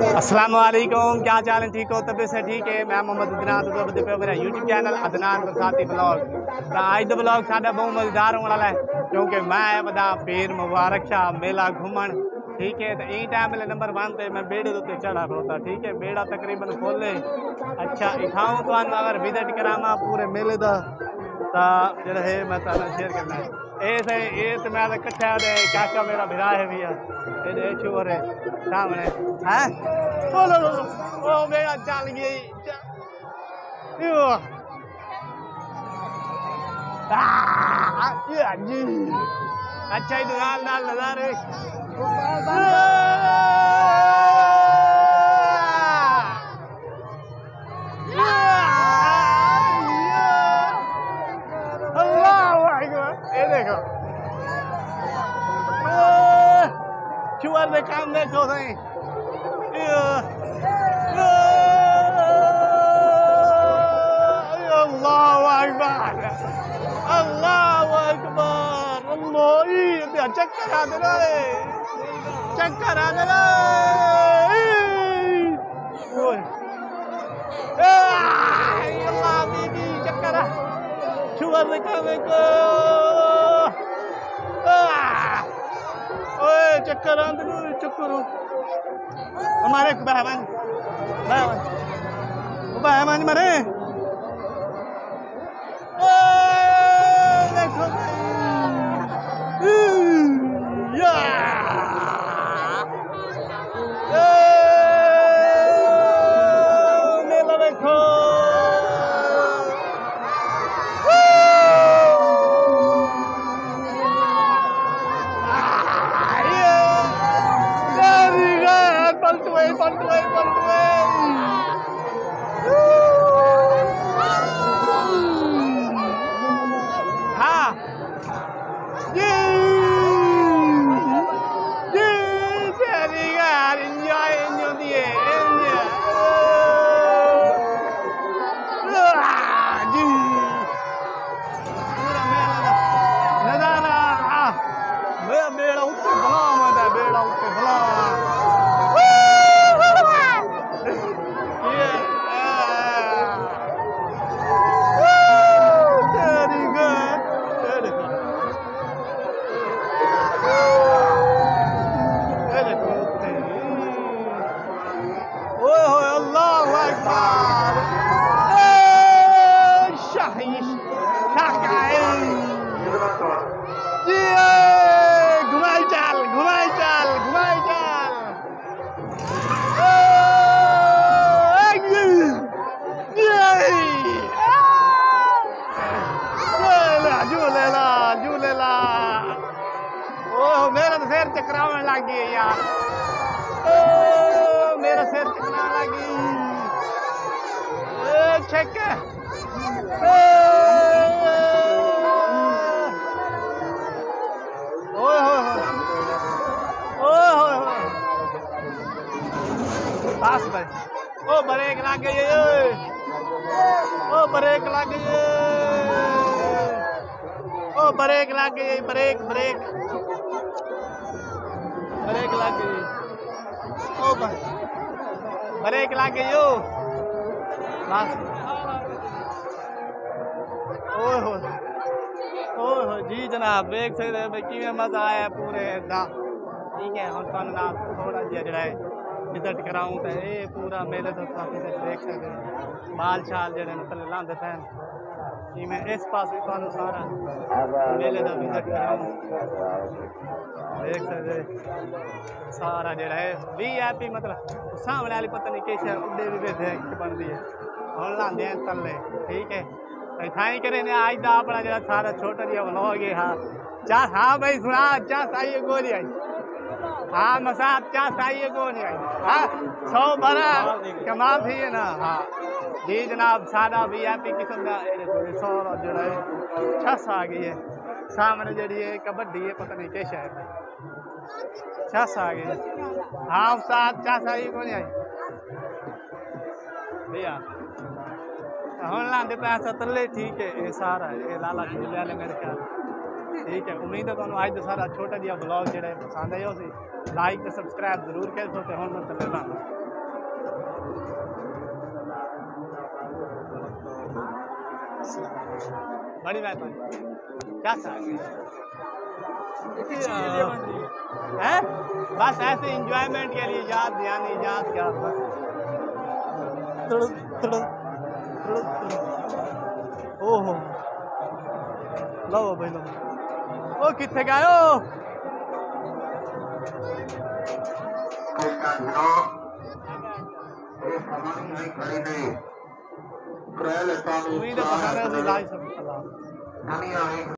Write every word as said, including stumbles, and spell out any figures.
अस्सलाम वालेकुम, क्या चाल है? ठीक हो? तबीयत से ठीक है? मैं मोहम्मद अदनान तो मेरा यूट्यूब चैनल अदनान बरसाती ब्लॉग। आज का ब्लॉग साडा बहुत मजेदार होने वाला है क्योंकि मैं बदा पीर मुबारक शाह मेला घूमन। ठीक है, तो ई टाइम मेरे नंबर वन पे मैं बेड़े उत्ते चढ़ा खड़ोता। ठीक है, बेड़ा तकरीबन फुल है। अच्छा इठाऊँ तो अगर विजिट करावा पूरे मेले का तो जो है मैं शेयर करना है। ये से ये तो मैं कट्ठा काका मेरा भिरा है भैया, ये शोर है सामने है। ओ लो लो ओ मेरा चल गई जी। अच्छा ही नाल नाल नजारे चुअर दे काम देखो सही। अल्लाहु अकबर अल्लाहु अकबर अल्लाह चक्कर आ दे रे चक्कर आ दे रे अल्लाह बीबी चक्कर चुअर दे काम देखो चक्कर आंदे चक्कर हमारे बहमान बहमान मरे देखो या मेला देखो पलटुए पलटुए हाँ जी जी तेरी यार एंजॉय एंजॉय दिए जी पूरा मेला नजारा मेरा बेड़ा उत्ते भला मजा बेड़ा उत्ते भला घुमाई चाल घुमाई चाल घुमाई चाल झूलेला झूलेला ओह मेरा तो सिर चकरावन लग गई यार ओ मेरा सिर चकरावन लग गई छक बस भाई ओ ब्रेक लग गई ओ ब्रेक लग गई ओ ब्रेक लग गई ब्रेक ब्रेक ब्रेक लग गई ओ ब्रेक लग गई ओ बस ओए हो ओए हो जी जनाब देख सकते हैं कि मजा आया पूरे इदा। ठीक है हम तुहानू थोड़ा जिहा जिहड़ा है विजिट कराऊँ तो ये पूरा मेले तो देख सकते हैं बाल शाल जड़े थले लाते पैन कि मैं इस पास तुहानू सारा मेले का विजिट कराऊँ देख सकते सारा जड़ा है वी आई पी मतलब सामने वाली पता नहीं किस उड्डे भी भेजे बनती है हम लाते हैं थले। ठीक है तो थाई करे ने आज का अपना जरा सारा छोटा जिहा व्लॉग है। हाँ चाह हाँ भाई सुना चाह चाहिए गोली आई हाँ मसाद क्या चाहिए को नहीं आई हाँ सौ बारह कमाल थी है ना। हाँ जी जनाब सादा वी आई पी किस्म का सौ जो है छस आ गई है सामने जी है कबड्डी है पता नहीं क्या शायद छस आ गई है। हाँ साथ क्या चाहिए को नहीं आई भैया हम लाते पैसा तले। ठीक है ये सारा ये लाला झूले वाले मेरे ख्याल ठीक है। उम्मीद है तुहानू अज का सारा छोटा जिहा ब्लॉग जो पसंद आया उसे लाइक तो सबसक्राइब जरूर कर दो। हम मैं थले लाना। बड़ी मेहरबानी। क्या है बस ऐसे इंजॉयमेंट के लिए याद यानी याद क्या बस ओहो लो भाई लो ओ कितने गए हो उम्मीद है पता नहीं लाइव सब